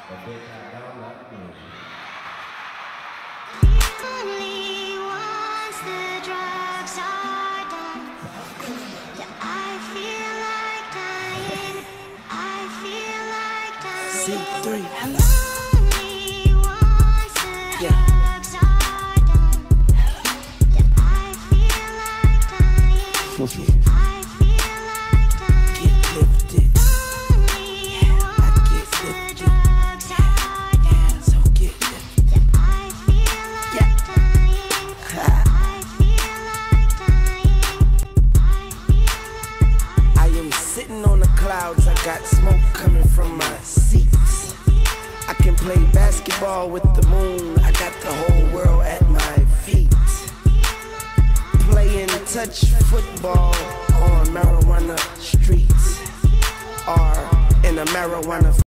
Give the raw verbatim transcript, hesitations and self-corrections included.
Only once the drugs are done, yeah, I feel like dying. I feel like dying. C three. Only once the Yeah. drugs are done, yeah, I feel like dying. I feel like dying. Get lifted. Only I get once the lifted. drugs are done, So get lifted. yeah, I feel like dying. I feel like dying. I feel like I am sitting on the clouds. I got smoke coming from my seats. I can play basketball with the moon. I got the whole world at my feet. Playing touch football on marijuana streets or in a marijuana